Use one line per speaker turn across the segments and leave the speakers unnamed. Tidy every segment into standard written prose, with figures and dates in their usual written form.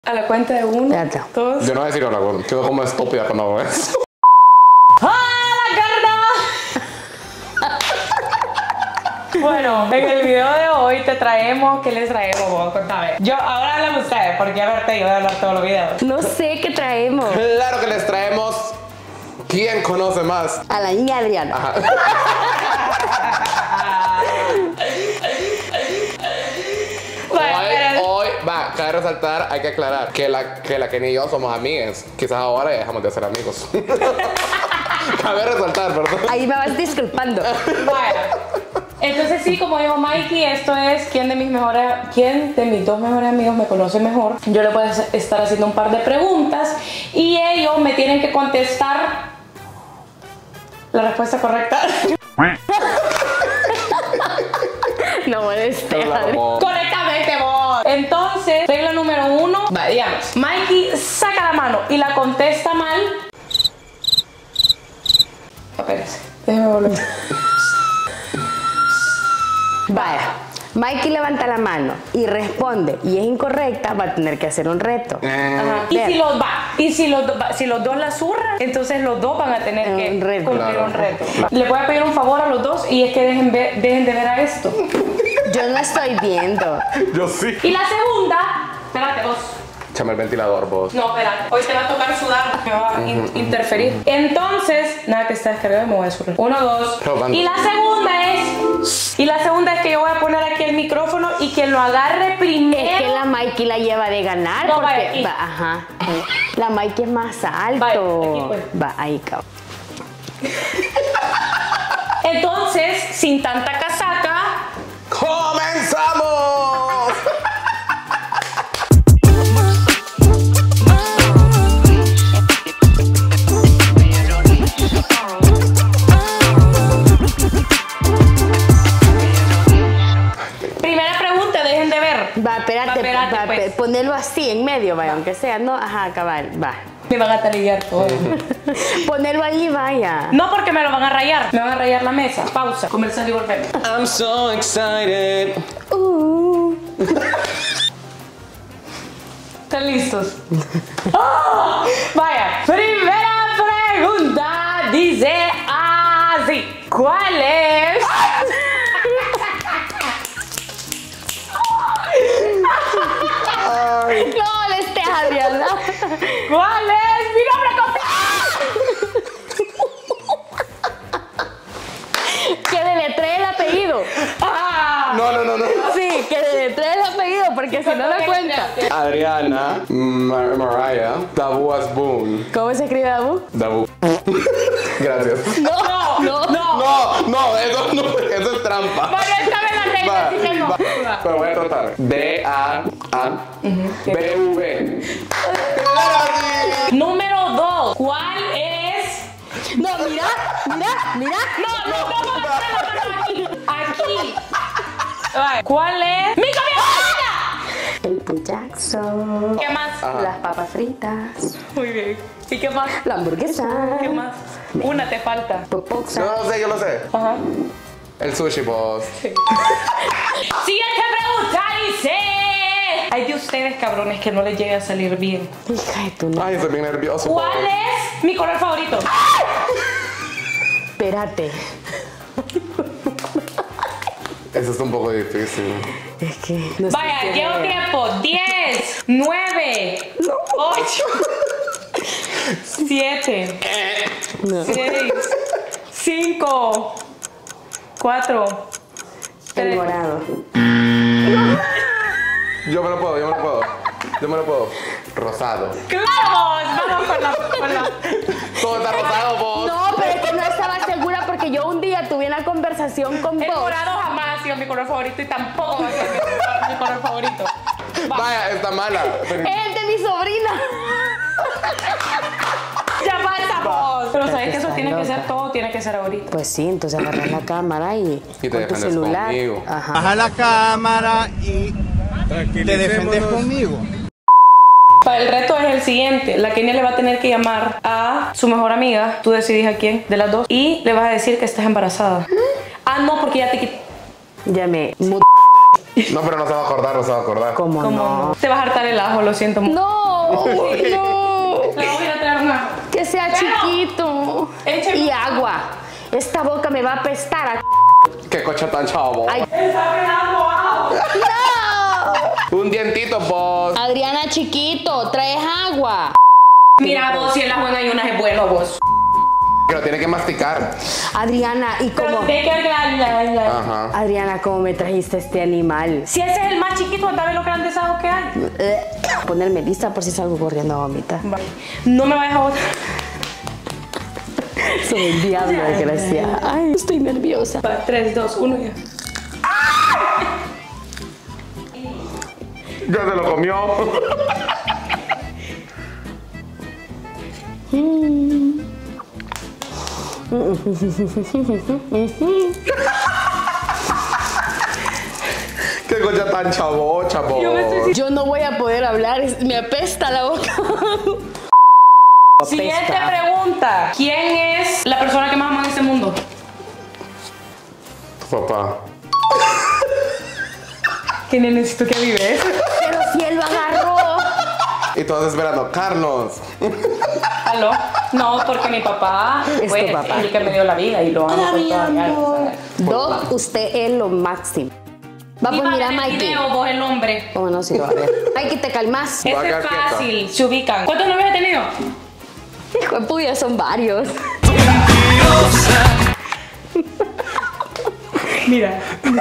A la cuenta de uno, dos.
Yo no voy a decir hola, gordo. Quedo como estúpida cuando hago eso.
¡Hola, gordo! Bueno, en el video de hoy te traemos... ¿Qué les traemos, vos? Contame. Ahora hablan ustedes, porque a verte yo voy a hablar todos los videos.
No sé qué traemos.
Claro que les traemos... ¿Quién conoce más?
A la niña Adriana.
Ajá. Hoy, cabe resaltar, hay que aclarar que la Kenny y yo somos amigas. Quizás ahora ya dejamos de ser amigos. Cabe resaltar, perdón.
Ahí me vas disculpando.
Bueno, entonces sí, como dijo Mikey, esto es quién de mis dos mejores amigos me conoce mejor. Yo le voy a estar haciendo un par de preguntas y ellos me tienen que contestar la respuesta correcta.
No molestes.
Correctamente, vos. Entonces, regla número 1, digamos, Mikey saca la mano y la contesta mal. Espérese, déjeme volver.
Vaya, Mikey levanta la mano y responde y es incorrecta, va a tener que hacer un reto.
Ajá. Y si los dos la zurran, entonces los dos van a tener que cumplir un reto. Le voy a pedir un favor a los dos y es que dejen de ver a esto.
Yo no estoy viendo.
Yo sí.
Y la segunda, espérate vos.
Échame el ventilador, vos.
No, espérate, hoy te va a tocar sudar, me va a interferir. Entonces, nada que está descargado, me voy a zurrar. 1, 2. Y la segunda es que yo voy a poner aquí el micrófono y quien lo agarre primero.
Es que la Mikey la lleva de ganar.
No,
porque
vaya, aquí.
Ajá. La Mikey es más alto.
Vaya, aquí pues.
Va, ahí, cabrón.
Entonces, sin tanta casaca,
¡comenzamos!
primera pregunta, dejen de ver.
Va, espérate,
pues.
Ponerlo así en medio, vaya, aunque sea, ¿no? Ajá, cabal, va.
Me van a talillar todo.
Ponerlo ahí, vaya.
No, porque me lo van a rayar. Me van a rayar la mesa. Pausa. Comercial y volvemos.
I'm so excited.
¿Están listos? ¡Oh! Vaya. Primera pregunta dice así. ¿Cuál es?
No molestes, Adriana.
¿Cuál es mi nombre completo?
Que deletree el apellido.
No.
Sí, que deletree el apellido, porque si no lo cuenta.
Adriana Mariah Dabu Asbun.
¿Cómo se escribe Dabu?
Dabu. Gracias.
No,
eso es trampa.
Bueno, esta vez la tengo, así que no.
Pero voy a tratar. D-A-A-B-V.
Número 2. ¿Cuál es?
No, mira.
No, aquí. Vale. ¿Cuál es? ¡Mi comida favorita!
El Jackson.
¿Qué más?
Las papas fritas.
Muy bien. ¿Y qué más?
La hamburguesa.
¿Qué más? Una te falta.
Popoxa.
Yo lo sé.
Ajá.
El sushi, boss.
Sí. Siguiente pregunta dice. Hay de ustedes, cabrones, que no les llegue a salir bien.
Hija de tu madre.
Ay, estoy bien nervioso.
¿Cuál es mi color favorito?
Espérate.
Eso es un poco difícil.
Es que no sé.
Vaya, llevo tiempo. 10, 9, 8, 7, 6, 5, 4,
El
3.
morado.
Yo me lo puedo. Rosado.
¡Claro! Vamos con la...
Todo está rosado, boss.
No, pero es que no estaba segura porque yo un día tuve una conversación con
El
vos.
morado jamás ha sido mi color favorito y tampoco va a ser mi color favorito.
Vaya, está mala.
Es el de mi sobrina.
Ya falta, vos. Pero sabes que eso
Está
tiene que
loca.
ser todo, tiene que ser ahorita.
Pues sí, entonces agarras la cámara y
te
con tu
defendes
celular.
conmigo.
Ajá.
Baja la cámara y te defendes conmigo.
Para el reto es el siguiente. La Kenia le va a tener que llamar a su mejor amiga. Tú decidís a quién de las dos. Y le vas a decir que estás embarazada. Ah, no, porque ya te quité.
Ya me...
No, pero no se va a acordar, no se va a acordar.
¿Cómo no?
Te vas a hartar el ajo, lo siento mucho.
No, no.
Te voy a ir a traer un ajo.
Que sea chiquito.
Écheme
Y
un
agua. Esta boca me va a apestar a...
Qué coche tan chavo.
Ay.
Está pegando ajo.
¡No!
Un dientito, vos.
Adriana, chiquito, traes agua.
Mira vos, si en la buena hay unas es bueno vos.
Que lo tiene que masticar.
Adriana, ¿y
Pero
cómo?
de que
Ajá.
Adriana, ¿cómo me trajiste este animal?
si ese es el más chiquito, anda a ver los grandes ajos que hay.
Ponerme lista por si salgo corriendo a vomitar.
No me vayas a botar.
Soy el diablo, desgraciada. Ay, estoy nerviosa.
3, 2, 1 ya.
Ya se lo comió. Qué coche tan chavo, chavo.
Yo me estoy-
Yo no voy a poder hablar, me apesta la boca.
Siguiente pregunta. ¿Quién es la persona que más ama en este mundo?
Papá.
¿Qué necesito que vives?
Pero si él lo agarró.
Y todos esperando, Carlos.
¿Aló? No, porque mi papá
Es
fue
tu papá.
el que me dio la vida y lo amo con toda mi alma.
Doc, usted es lo máximo. Vamos, mira,
el
Mikey.
video, vos el hombre.
¿Cómo no? Si lo va a ver. Mikey, te calmas.
Este
a
es
quedar quieta.
fácil, se ubican. ¿Cuántos novios he tenido?
Hijo de puya, son varios.
Mira.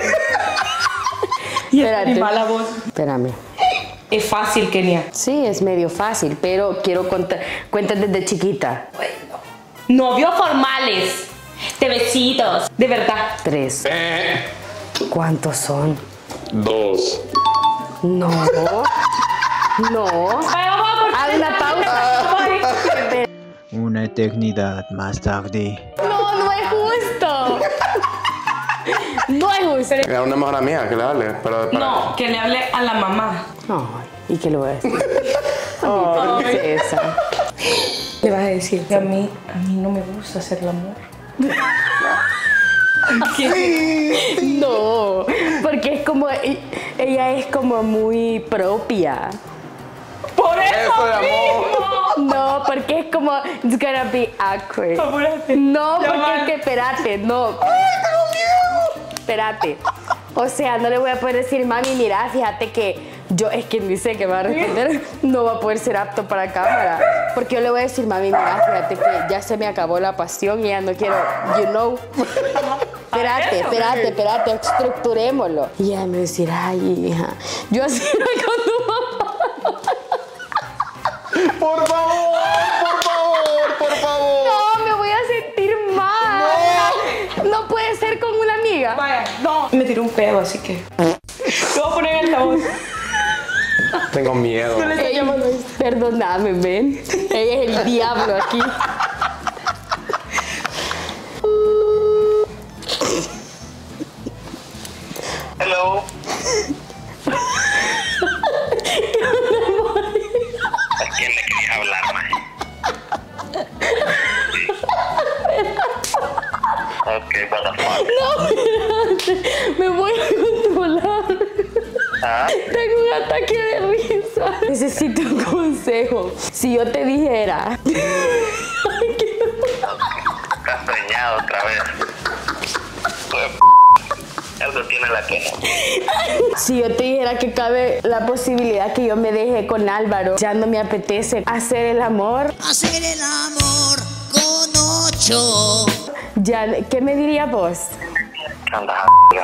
Y
Espérate.
es mala voz.
Espérame.
Es fácil, Kenia.
Sí, es medio fácil, pero quiero contar. Cuentas desde chiquita.
Novios formales. De besitos. De verdad.
3. ¿Cuántos son?
2.
No. No.
Vaya, vamos a cortar
Haz una pausa.
Ay,
Una eternidad más tarde.
No, no es justo. No es justo.
Era una mejor amiga, que le hable. Pero para...
No, que le hable a la mamá.
Ay, ¿y qué le voy a decir? Ay, princesa.
Le vas a decir que a mí no me gusta hacer el amor.
No, porque es como. Ella es como muy propia.
Por eso
Eso de amor.
mismo.
No, porque es como. It's gonna be awkward.
Apúrate.
No,
Ya
porque
va.
es que espérate, no. Espérate. O sea, no le voy a poder decir, mami, mira, fíjate que yo, es que ni sé qué va a responder, no va a poder ser apto para cámara. Porque yo le voy a decir, mami, mira, fíjate que ya se me acabó la pasión y ya no quiero, you know. Espérate, estructurémoslo. Y ella me va a decir, ay, hija, yo así era con tu mamá.
Por favor, por favor, por favor.
No, me voy a sentir mal. No puede ser con una amiga.
Vaya, no. Me tiró un pedo, así que. Te voy a poner en altavoz.
Tengo miedo.
Perdóname, ven. Ella es el diablo aquí.
Hello. ¿A quién le querías hablar, mae? Ok, what the fuck.
No, espérate. Me voy a controlar.
¿Ah?
Tengo un ataque de risa. Necesito un consejo. Si yo te dijera.
Estás preñado otra vez. Pues, algo tiene la que no.
Si yo te dijera que cabe la posibilidad que yo me deje con Álvaro, ya no me apetece hacer el amor.
Hacer el amor con 8.
Ya, ¿qué me dirías vos?
Andas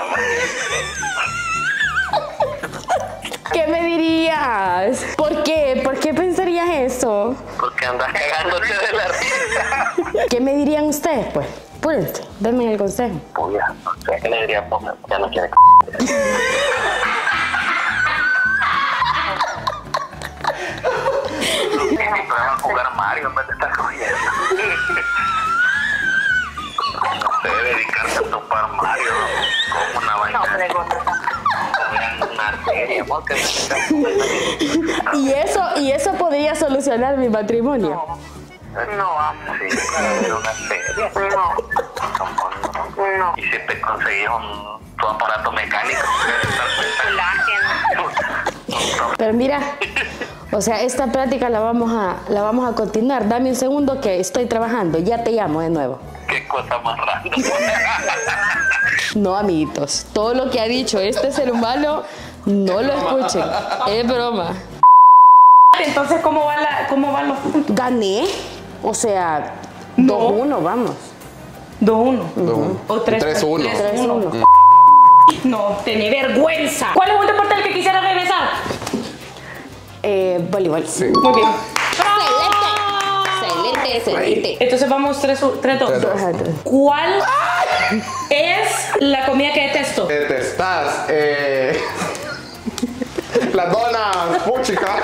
¿Qué me dirías? ¿Por qué? ¿Por qué pensarías eso?
porque andas cagándote de la risa.
¿Qué me dirían ustedes, pues? Púrense, denme el consejo.
Puya, no sé, ¿qué le diría? Pues ya no quiere Podemos jugar Mario en vez de estar cogiendo. No sé, dedicarse a topar Mario como una vaina. Una serie, porque
Y eso podría solucionar mi matrimonio.
no, sí, para ver una serie. No. Y si te conseguís un tu aparato mecánico.
Pero mira, o sea, esta plática la vamos a continuar. Dame un segundo que estoy trabajando. Ya te llamo de nuevo.
Qué cosa más rara.
No, amiguitos. Todo lo que ha dicho este ser humano, no lo escuchen. Es broma.
Entonces, ¿cómo van los puntos?
Gané. O sea,
No.
2-1, vamos.
2-1. O 3-1.
3-1.
No, tenés vergüenza. ¿Cuál es un deporte al que quisiera regresar?
Voleibol.
Sí.
Muy bien.
Excelente.
Entonces vamos 3-2.
3-2.
¿Cuál es la comida que detesto?
Detestas, las donas, puchica.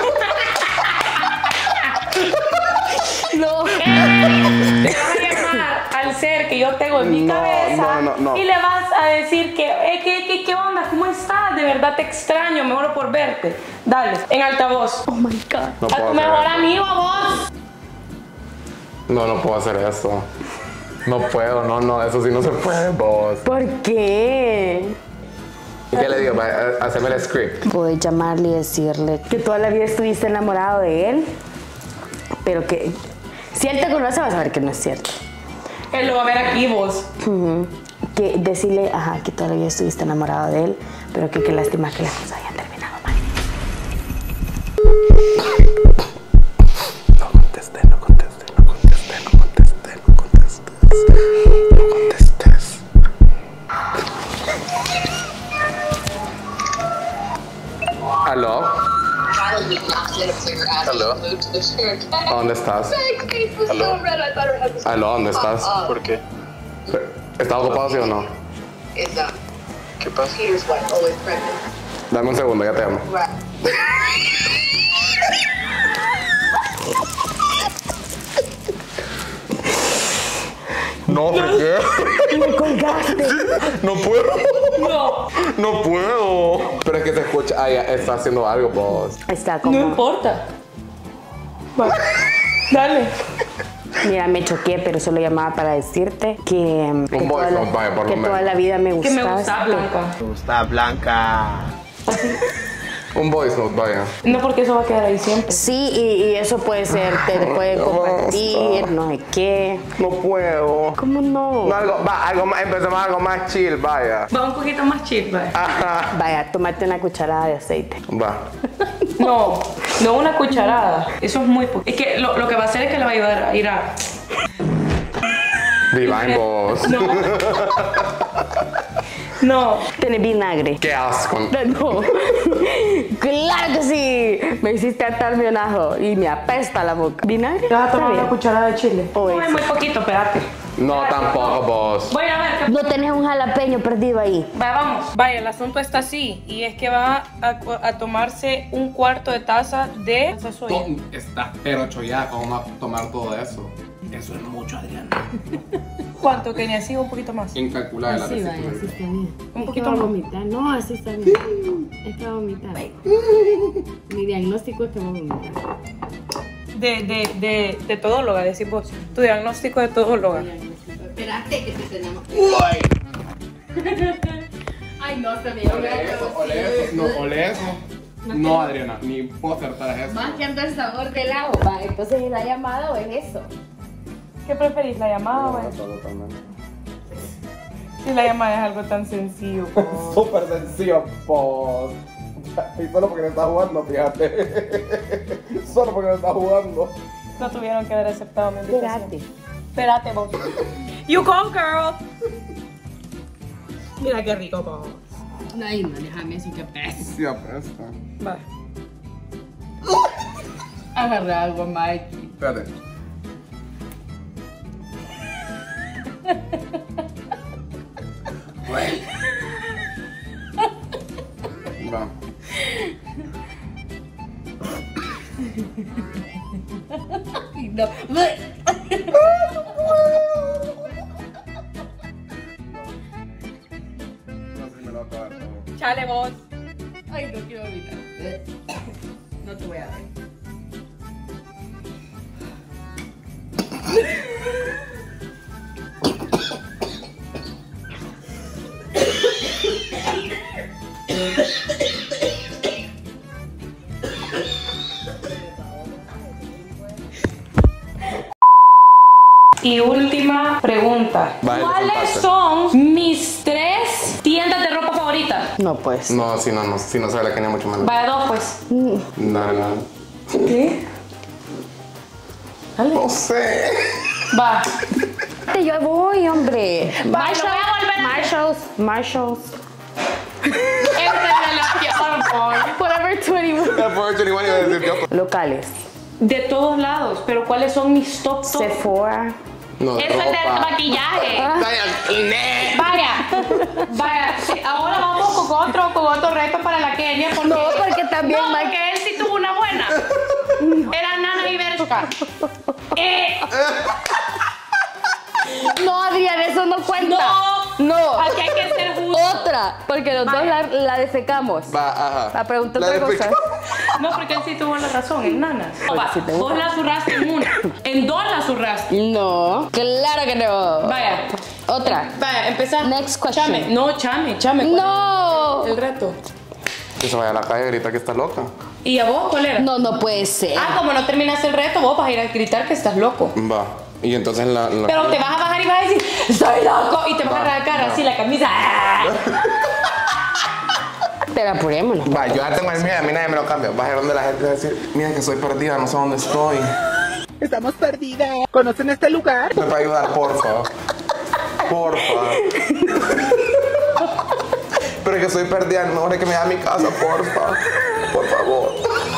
No.
Te vas a llamar al ser que yo tengo en mi
No,
cabeza
no.
y le vas a decir ¿qué onda? ¿Cómo estás? De verdad te extraño, me muero por verte. Dale, en altavoz.
Oh my God.
No
A
puedo
tu
hacer
mejor
eso.
amigo, vos.
No puedo hacer eso. No puedo, no, eso sí no se puede, vos.
¿Por qué?
¿Y qué le digo? Haceme el script.
Puedes llamarle y decirle que toda la vida estuviste enamorado de él, pero que si él te conoce vas a ver que no es cierto.
Él lo va a ver aquí, vos.
Que decirle, que toda la vida estuviste enamorado de él, pero que qué lástima que las cosas hayan terminado mal.
No contestes. ¿Aló? ¿Aló? ¿Dónde estás? ¿Aló? ¿Dónde estás?
¿Por qué?
¿Estás ocupado, sí o no?
¿Qué pasa?
Dame un segundo, ya te llamo. No, ¿por qué?
¡Me colgaste!
No puedo.
No,
No puedo. Pero es que se escucha. Ay, está haciendo algo, vos.
Está como...
no importa. Va. Dale.
Mira, me choqué, pero solo llamaba para decirte que
voice note, vaya, por lo menos.
toda la vida me
Que
gustaste.
me gusta Blanca.
Me gusta Blanca.
Un voice note, vaya.
No, porque eso va a quedar ahí siempre.
Sí, y eso puede ser, te puede
no,
compartir, no sé qué.
No puedo.
¿Cómo no?
No, algo más, empecemos algo más chill, vaya.
Va un poquito más chill, ¿vale?
Ajá.
Vaya, tómate una cucharada de aceite.
Va.
No una cucharada. Eso es muy poco. Es que lo que va a hacer es que le va a ayudar a ir a...
Divine vos.
No.
Tenés vinagre.
Qué asco.
No. ¡Claro que sí! Me hiciste atarme un ajo y me apesta la boca. ¿Vinagre?
Te vas a
Está
tomar
bien.
una cucharada de chile.
O
No, es
eso.
muy poquito, espérate.
No, tampoco vos.
Voy a ver qué...
No tenés un jalapeño perdido ahí.
Vaya, vamos. Vaya, el asunto está así. Y es que va a tomarse un cuarto de taza de salsa soya.
Estás pero chollada, ¿cómo va a tomar todo eso? Eso es mucho, Adriana.
¿Cuánto, Kenia? ¿Así o un poquito más?
Incalculable la
Así vaya,
receta.
así está bien.
Un
Es
poquito
que va a
más.
vomitar. No, así está bien. Es que va a vomitar. Mi diagnóstico es que va a vomitar.
De todóloga, decís vos. Tu diagnóstico de todóloga.
Espérate que te tenemos. Ay, no, se me
Ole eso. No, Adriana, ni puedo acertar eso.
Más que ando el sabor del agua. Va, entonces, ¿es la llamada o es eso?
¿Qué preferís, la llamada o eso? Si la llamada es algo tan sencillo. po.
Súper sencillo, pues. Y solo porque no está jugando, fíjate. Solo porque no está jugando.
No tuvieron que haber aceptado mi invitación.
Espérate.
Espérate vos. You go, girl. Mira qué rico, vos.
Ay, no, déjame eso que pesa.
Sí, apresta.
Va.
Agarra algo, Mikey.
Espérate. Va.
No.
No sé si me lo va a acabar todo.
Chale vos.
Ay, no quiero evitar. No te voy a ver.
y última pregunta.
Vale,
¿Cuáles
desempate.
son mis 3 tiendas de ropa favoritas?
No, pues.
No, si no sabe la Kenia mucho menos.
Vaya 2, pues.
No.
¿Qué? Dale.
No sé.
Va.
Yo voy, hombre.
Va, lo voy a volver a-
Marshalls.
Esta es la peor, boy.
Forever 21.
Por 21 iba a decir yo.
Locales.
De todos lados, pero ¿cuáles son mis top?
Sephora.
No,
Eso es del maquillaje. Vaya, sí, ahora vamos con otro reto para la Kenia. Porque,
No, porque también
no,
Mike-
porque él sí tuvo una buena. Era Nana y Bershka.
No, Adrián, eso no cuenta. No.
Aquí hay que ser justo.
Otra, porque los dos la defecamos.
Va, ajá.
La pregunta
La
otra cosa.
defecamos.
No, porque él sí tuvo la razón, en Nanas. Va,
sí tengo.
vos la zurraste en una. En 2 la zurraste.
No, claro que no.
Vaya.
Otra.
Vaya, empezá.
Next question.
Chame. No, chame. ¿Cuál
No.
es el reto?
Que se vaya a la calle y grita que está loca.
¿Y a vos cuál era?
No puede ser.
Ah, como no terminaste el reto, vos vas a ir a gritar que estás loco.
Va. Y entonces la
Pero te vas a bajar y vas a decir, ¡estoy loco! Y te vas a arrancar así la camisa.
Pero apurémonos.
Va, yo ya tengo el mío, a mí nadie me lo cambia. Va a ir donde la gente va a decir, mira que soy perdida, no sé dónde estoy.
Estamos perdidas. ¿Conocen este lugar?
¿Me puede ayudar, porfa? Porfa. Pero es que soy perdida, no es que me da a mi casa, porfa. Por favor.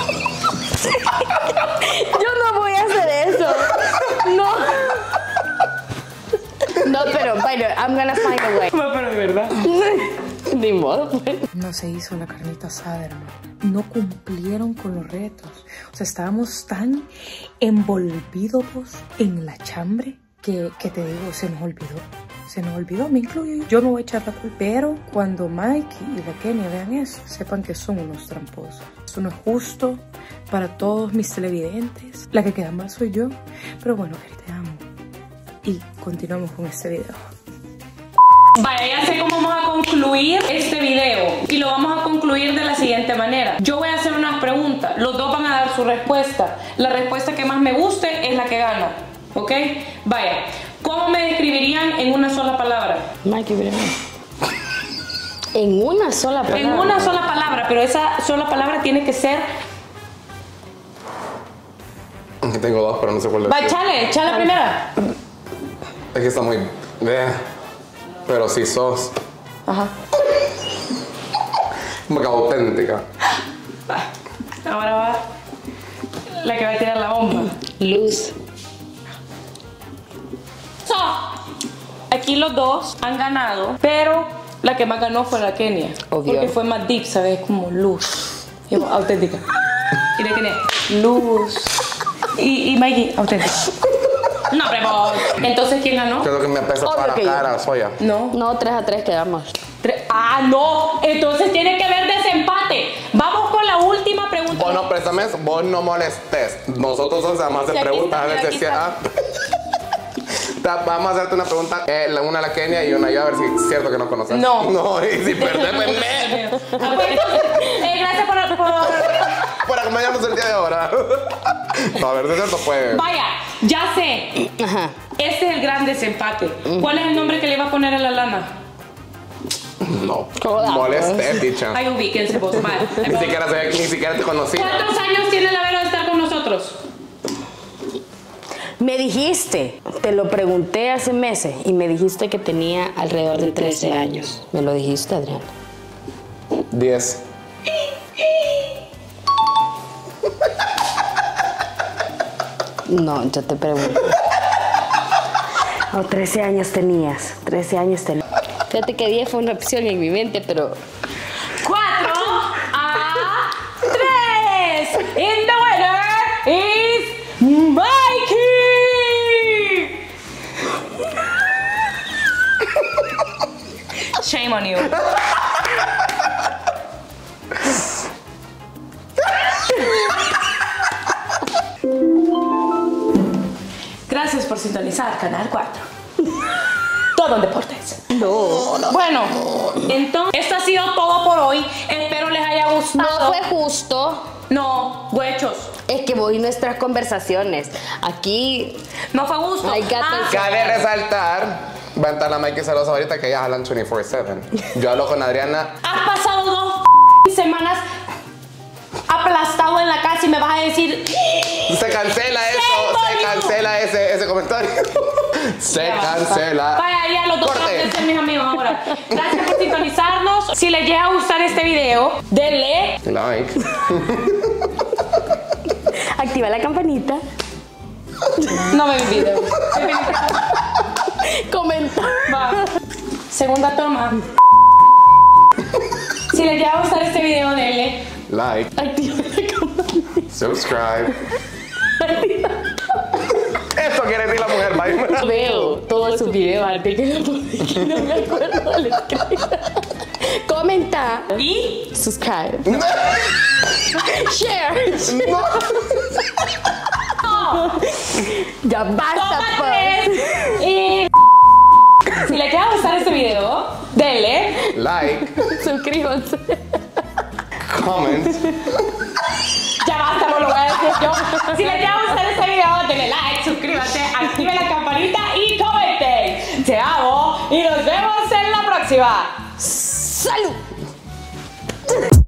Yo no voy a hacer eso. No. No, pero, bueno, I'm gonna find a way.
No, pero de verdad.
Ni modo, pues.
No se hizo la carnita asada, hermano. No cumplieron con los retos. O sea, estábamos tan envolvidos en la chambre que te digo, se nos olvidó. Se nos olvidó, me incluyo yo. Yo no voy a echar la culpa. Pero cuando Mike y la Kenia vean eso, sepan que son unos tramposos. Eso no es justo para todos mis televidentes. La que queda mal soy yo. Pero bueno, Cari, te amo. Y continuamos con este video.
Vaya, ya sé cómo vamos a concluir este video. Y lo vamos a concluir de la siguiente manera. Yo voy a hacer unas preguntas. Los dos van a dar su respuesta. La respuesta que más me guste es la que gana. ¿Ok? Vaya. ¿Cómo me describirían en una sola palabra?
Mikey, mira. En una sola palabra.
En una sola palabra, pero esa sola palabra tiene que ser...
Tengo 2, pero no sé cuál
Va,
decir.
chale la primera.
Es que está muy... Pero sí sos.
Ajá.
Como que auténtica.
Ahora va la que va a tirar la bomba.
Luz.
So, aquí los dos han ganado, pero la que más ganó fue la Kenia.
Obvio.
Porque fue más deep, ¿sabes? Como luz. Y como auténtica. Y la Kenia, luz. Y Mikey, auténtica. No, pero vos. Entonces, ¿quién ganó?
Creo que me pesa
Obvio
para la
que yo.
cara, soya.
No.
No, 3-3 quedamos.
Ah, no. Entonces tiene que haber desempate. Vamos con la última pregunta.
Vos no préstame, vos no molestes. Nosotros dos vamos a hacer
Sí, aquí
preguntas
está,
a ver
aquí
si
está.
Vamos a hacerte una pregunta, una a la Kenia y una yo, a ver si es cierto que no conoces.
No.
No, y si perdés, pues
Gracias por...
por acompañarnos el día de ahora. No, a ver, de cierto puede.
Vaya, ya sé.
Ajá.
Este es el gran desempate. ¿Cuál es el nombre que le iba a poner a la lana?
No,
Joda,
molestes, dicha.
Ay, ubíquense vos, vale.
Ni siquiera te conocí.
¿Cuántos años tiene la Vero de estar con nosotros?
Me dijiste, te lo pregunté hace meses y me dijiste que tenía alrededor de 13 años. Me lo dijiste, Adrián.
10.
No, yo te pregunto. Oh, 13 años tenías. 13 años tenías. Fíjate que 10 fue una opción en mi mente, pero
4 a 3. And the winner is Mikey. Shame on you. Gracias por sintonizar Canal 4. Todo en deportes. Bueno, entonces esto ha sido todo por hoy. Espero les haya gustado.
no fue justo.
No, huechos.
Es que voy nuestras conversaciones. Aquí
No fue gusto.
hay que
Cabe resaltar, va a entrar la Mikey celosa ahorita que ellas hablan 24/7. Yo hablo con Adriana.
Has pasado 2 semanas aplastado en la casa y me vas a decir...
Se cancela eso, se cancela ese comentario. Se cancela.
Vaya, ya los dos
Corte.
van a ser mis amigos ahora. Gracias por sintonizarnos. Si les llega a gustar este video, denle
Like.
activa la campanita.
no me video.
Comenta.
Va. Segunda toma. Si les llega a gustar este video, denle
Like.
Activa la campanita.
Subscribe. Eso quiere decir la mujer, bye.
Veo todos sus videos antes que no me acuerdo. Le escribo. Comenta.
y
Subscribe. Share. Ya basta,
toma
pues.
3. Y si les llega a gustar este video, denle
Like.
Suscríbanse.
Comment.
ya basta, no lo voy a decir yo. Si les llega a gustar este video, denle like, suscríbanse, activen la campanita y comenten. Te amo y nos vemos en la próxima.
¡Salud!